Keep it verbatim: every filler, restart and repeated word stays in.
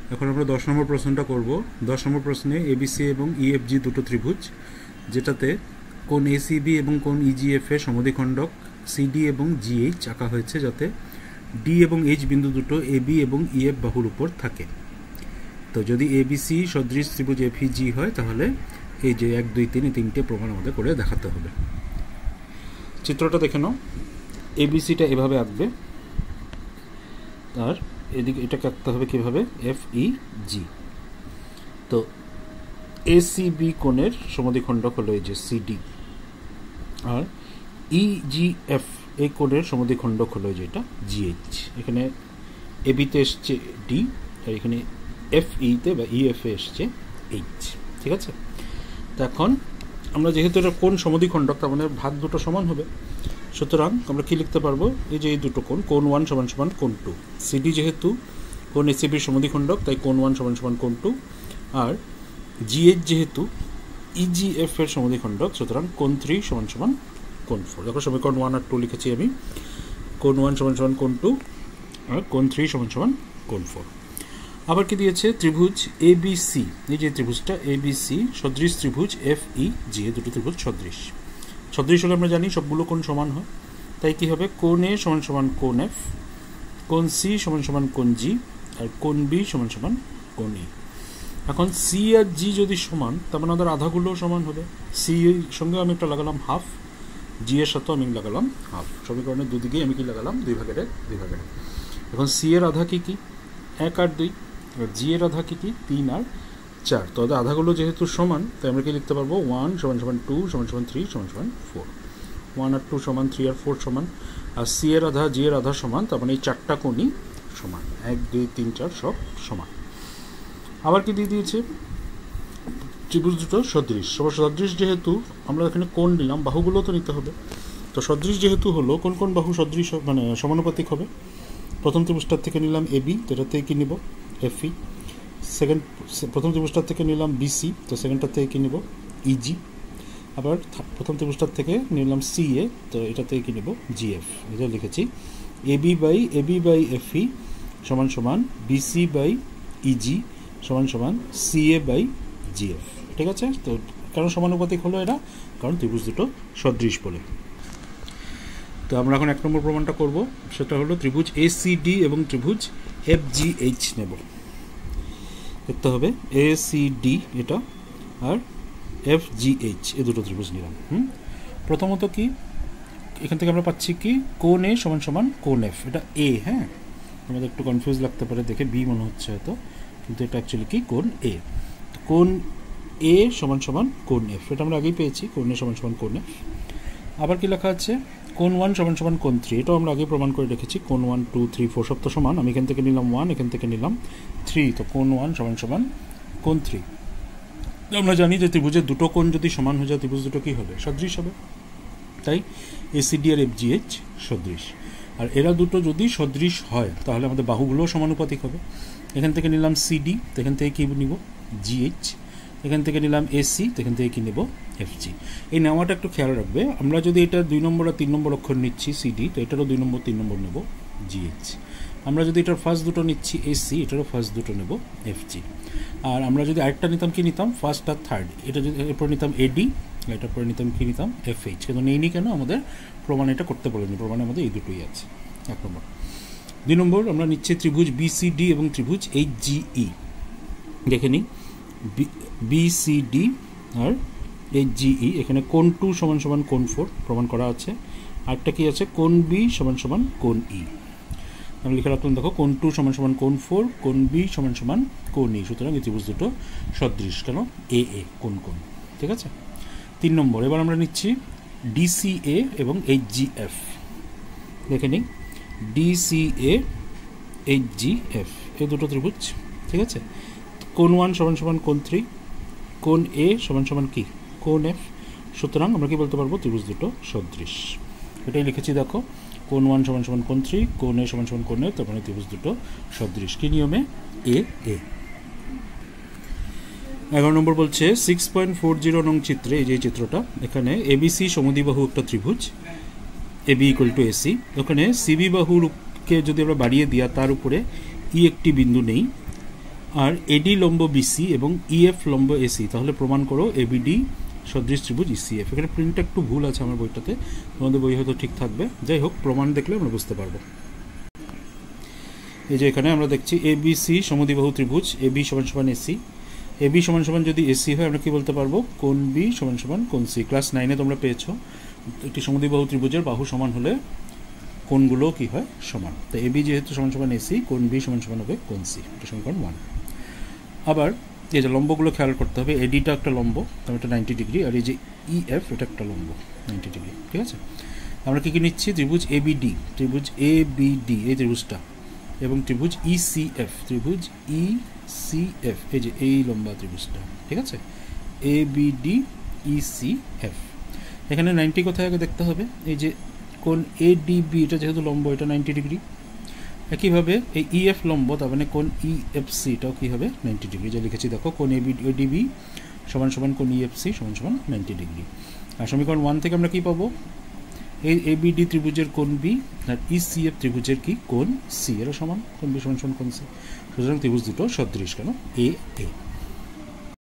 এখন আমরা দশ নম্বর প্রশ্নটা করব। দশ নম্বর প্রশ্নে এবিসি এবং ইএফজি দুটো ত্রিভুজ, যেটাতে কোণ এসিবি এবং কোণ ইজিএফ এর সমদ্বিখণ্ডক সিডি এবং জিএইচ আঁকা হয়েছে, যাতে ডি এবং এইচ বিন্দু দুটো এবি এবং ইএফ বাহুর উপর থাকে। তো যদি এবিসি সদৃশ ত্রিভুজ এফইজি হয়, তাহলে এই যে এক দুই তিন এই তিনটে প্রমাণ আমাদের করে দেখাতে হবে। চিত্রটা দেখে নাও। এবিসিটা এভাবে আঁকবে, আর এদিকে এটাকে আঁকতে হবে কীভাবে, এফ ই জি। তো এসিবি কোণের সমদ্বিখণ্ডক হলো এই যে সিডি, আর ইজিএফ এই কোণের সমদ্বিখণ্ডক হলো এই যে এটা জিএইচ। এখানে এবিতে এসছে ডি, আর এখানে এফ ইতে বা ইএফে এসছে এইচ। ঠিক আছে, তো এখন আমরা যেহেতু এটা কোণ সমদ্বিখণ্ডক, তার মানে ভাগ দুটো সমান হবে। সুতরাং আমরা কি লিখতে পারবো, এই যে এই দুটো কোণ, কোণ ওয়ান সমান সমান কোণ টু। সিডি যেহেতু কোণ এসিবির সমদ্বিখণ্ডক, তাই কোণ ওয়ান সমান সমান কোণ টু। আর জিএইচ যেহেতু ইজিএফ এর সমদ্বিখণ্ডক, সুতরাং কোণ থ্রি সমান সমান কোণ ফোর। দেখো সমীকরণ ওয়ান আর টু লিখেছি আমি। কোণ ওয়ান সমান সমান কোণ টু, আর কোণ থ্রি সমান সমান কোণ ফোর। আবার কি দিয়েছে, ত্রিভুজ এবিসি, এই যে ত্রিভুজটা এবিসি সদৃশ ত্রিভুজ এফ ই জি, দুটো ত্রিভুজ সদৃশ। সদৃশ হলে আমরা জানি সবগুলো কোণ সমান হয়, তাই কি হবে, কোণ এ সমান সমান কোণ এফ, কোণ সি সমান সমান কোণ জি, আর কোণ বি সমান সমান কোণ ই। এখন সি আর জি যদি সমান, তার মানে ওদের আধাগুলোও সমান হবে। সি এর সঙ্গে আমি একটা লাগালাম হাফ, জি এর সাথেও আমি লাগালাম হাফ। সমীকরণের দুদিকেই আমি কি লাগালাম, দুই ভাগের দুই ভাগের। এখন সি এর আধা কি কি, এক আর দুই, আর জি এর আধা কি কি, তিন আর চার। তো ওদের আধাগুলো যেহেতু সমান, তাই আমরা কি লিখতে পারবো, ওয়ান সমান সমান টু সমান সমান থ্রি সমান সমান ফোর। ওয়ান আর টু সমান, থ্রি আর ফোর সমান, আর সি এর আধা জি এর আধা সমান, তার মানে এই চারটা কোণই সমান, এক দুই তিন চার সব সমান। আবার কি দিয়ে দিয়েছে, ত্রিভুজ দুটো সদৃশ। সবার সদৃশ যেহেতু আমরা এখানে কোণ নিলাম, বাহুগুলো তো নিতে হবে। তো সদৃশ যেহেতু হলো, কোন কোন বাহু সদৃশ মানে সমানুপাতিক হবে। প্রথম ত্রিভুজটার থেকে নিলাম এবি, তো এটাতে কি নিব, এফই। সেকেন্ড প্রথম ত্রিভুজটার থেকে নিলাম বিসি, তো সেকেন্ডটার থেকে কি নিব, ইজি। আবার প্রথম ত্রিভুজটার থেকে নিলাম সিএ, তো এটাতে কি নিব, জিএফ। এটা লিখেছি AB by AB by FE সমান সমান বিসি বাই ইজি সমান সমান সিএ বাই জিএফ। ঠিক আছে, তো কেন সমানুপাতিক হলো এরা, কারণ ত্রিভুজ দুটো সদৃশ বলে। তো আমরা এখন এক নম্বর প্রমাণটা করব, সেটা হলো ত্রিভুজ এসিডি এবং ত্রিভুজ এফজিএইচ নেব। দেখতে হবে এসিডি এটা আর এফজিএইচ এই দুটো ত্রিভুজ নিলাম। হুম প্রথমত কি, এখান থেকে আমরা পাচ্ছি কি, কোণ এ সমান সমান কোণ এফ, এটা এ। হ্যাঁ, আমাদের একটু কনফিউজ লাগতে পারে দেখে, বি মনে হচ্ছে হয়তো, কিন্তু এটা অ্যাকচুয়ালি কি, কোণ এ। কোণ এ সমান সমান কোণ এফ, এটা আমরা আগেই পেয়েছি, কোণ এ সমান সমান কোণ এফ। আবার কি লেখা আছে, কোণ ওয়ান সমান সমান কোণ থ্রি, এটাও আমরা আগে প্রমাণ করে রেখেছি। কোণ ওয়ান টু থ্রি ফোর সব তো সমান, আমি এখান থেকে নিলাম ওয়ান, এখান থেকে নিলাম থ্রি, তো কোণ ওয়ান সমান সমান কোণ থ্রি। আমরা জানি যে ত্রিভুজের দুটো কোণ যদি সমান হয়ে যায়, ত্রিভুজ দুটো কী হবে, সদৃশ হবে। তাই এসিডি আর এফজিএইচ সদৃশ। আর এরা দুটো যদি সদৃশ হয়, তাহলে আমাদের বাহুগুলোও সমানুপাতিক হবে। এখান থেকে নিলাম সিডি, তো এখান থেকে কী নিব, জিএইচ। এখান থেকে নিলাম এসি, তো এখান থেকে কী নেব, এফজি। এই নেওয়াটা একটু খেয়াল রাখবে, আমরা যদি এটা দুই নম্বর আর তিন নম্বর অক্ষর নিচ্ছি সিডি, তো এটারও দুই নম্বর তিন নম্বর নেব জিএইচ। আমরা যদি এটার ফার্স্ট দুটো নিচ্ছি এসি, এটারও ফার্স্ট দুটো নেব এফজি। আর আমরা যদি আরেকটা নিতাম, কি নিতাম, ফার্স্ট আর থার্ড, এটা যদি এরপর নিতাম এডি, এটার পরে নিতাম কি নিতাম, এফএইচ। কিন্তু নেইনি কেন, আমাদের প্রমাণ এটা করতে বলেনি, প্রমাণে আমাদের এই দুটোই আছে। এক নম্বর। দুই নম্বর আমরা নিচ্ছি ত্রিভুজ বিসিডি এবং ত্রিভুজ এইচজিই। দেখে নিই, বিসিডি আর এইচজিই, এখানে কোণ টু সমান সমান কোণ ফোর প্রমাণ করা আছে। আরেকটা কি আছে, কোণ বি সমান সমান কোণ ই। আমি লিখে রাখলাম, দেখো, কোণ টু সমান সমান কোণ ফোর, কোণ বি সমান সমান কোণ ই। সুতরাং এই ত্রিভুজ দুটো সদৃশ, কেন, এ এ কোণ কোণ। ঠিক আছে। তিন নম্বর, এবার আমরা নিচ্ছি ডিসিএ এবং এইচজিএফ। দেখে নিই, ডিসিএ এইচজিএফ এই দুটো ত্রিভুজ। ঠিক আছে, কোণ ওয়ান সমান সমান কোণ থ্রি, কোণ এ সমান সমান কি, কোণ এফ। সুতরাং আমরা কি বলতে পারবো, ত্রিভুজ দুটো সদৃশ। এটাই লিখেছি, দেখো, কোণ ওয়ান সমান সমান কোণ থ্রি, কোণ এ সমান সমান কোণ এফ, তার মানে ত্রিভুজ দুটো সদৃশ। কি নিয়মে, এ এ। এগারো নম্বর বলছে সিক্স পয়েন্ট ফোর জিরো নং চিত্রে, এই যে চিত্রটা, এখানে এবিসি সমদ্বিবাহু একটা ত্রিভুজ, এবি ইকুয়াল টু এসি। ওখানে সিবি বাহুকে যদি আমরা বাড়িয়ে দিই, তার উপরে ই একটি বিন্দু নেই, আর এডি লম্ব বিসি এবং ইএফ লম্ব এসি, তাহলে প্রমাণ করো এবিডি সদৃশ ত্রিভুজ ইসিএফ। এখানে প্রিন্টটা একটু ভুল আছে আমার বইটাতে, তোমাদের বই হয়তো ঠিক থাকবে, যাই হোক প্রমাণ দেখলে আমরা বুঝতে পারবো। এই যে এখানে আমরা দেখছি এ বি সি সমদ্বিবাহু ত্রিভুজ, এ বি সমান সমান এসি, এ বি সমান সমান যদি এসি হয় আমরা কি বলতে পারবো, কোণ বি সমান সমান কোণ সি। ক্লাস নাইনে তোমরা পেয়েছো একটি সমদ্বিবাহু ত্রিভুজের বাহু সমান হলে কোণগুলো কি হয়, সমান। তো এ বি যেহেতু সমান সমান এসি, কোণ বি সমান সমান হবে কোণ সি, এটা সমীকরণ ওয়ান। আবার এই যে লম্বগুলো খেয়াল করতে হবে, এডিটা একটা লম্ব, তাহলে এটা নাইনটি ডিগ্রি, আর এই যে ইএফ এটা একটা লম্ব নাইনটি ডিগ্রি, ঠিক আছে। আমরা কী কী নিচ্ছি, ত্রিভুজ এ বি ডি, ত্রিভুজ এ বি ডি এই ত্রিভুজটা, এবং ত্রিভুজ ই সি এফ, ত্রিভুজ ই সি এফ এই যে এই লম্বা ত্রিভুজটা, ঠিক আছে, A B D E C F. এখানে নাইনটি কোথায় আগে দেখতে হবে, এই যে কোণ এ ডি বি এটা যেহেতু লম্ব এটা নাইনটি ডিগ্রি, একইভাবে এই ইএফ লম্ব, তার মানে কোণ ই এফ সি এটাও কী হবে নাইনটি ডিগ্রি, যা লিখেছি দেখো, কোণ A B A D B সমান সমান কোণ ই এফ সি সমান সমান নাইনটি ডিগ্রি। আর সমীকরণ ওয়ান থেকে আমরা কী পাবো, এই এ বি ডি ত্রিভুজের কোণ বি আর ই সি এফ ত্রিভুজের কি কোণ সি, এরা সমান, কোণ বি সমান সমান কোণ সি, সুতরাং ত্রিভুজ দুটো সদৃশ, কেন এ এ।